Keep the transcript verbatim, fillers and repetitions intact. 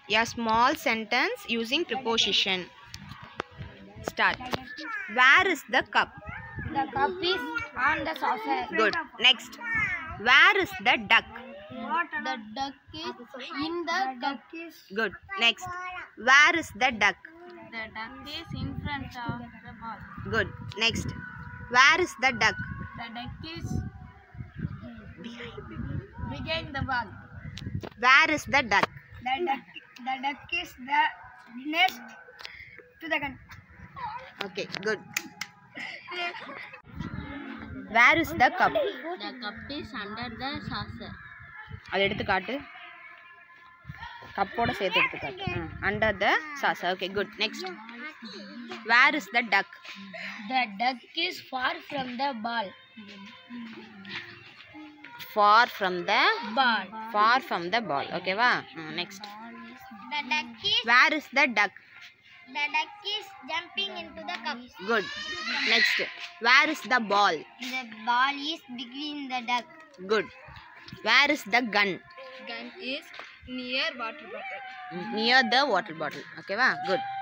A small sentence using preposition. Start. Where is the cup? The cup is on the saucer. Good. Next. Where is the duck? The duck is in the cup. Good. Next. Where is the duck? The duck is in front of the ball. Good. Next. Where is the duck? The duck is behind the ball. Where is the duck? The duck, the duck is the next to the gun. Okay, good. Where is the cup? The cup is under the saucer. அது எடுத்து காட்டு. கப்போட சேர்த்து எடுத்து காட்டு. Under the saucer. Okay, good. Next. Where is the duck? The duck is far from the ball. Far from the Ball. far from the ball. Okay, va? Next. The duck is Where is the duck? the duck is jumping into the cup. Good. Next. Where is the ball? The ball is between the duck. Good. Where is the gun? Gun is near water bottle. Near the water bottle. Okay, va? Good.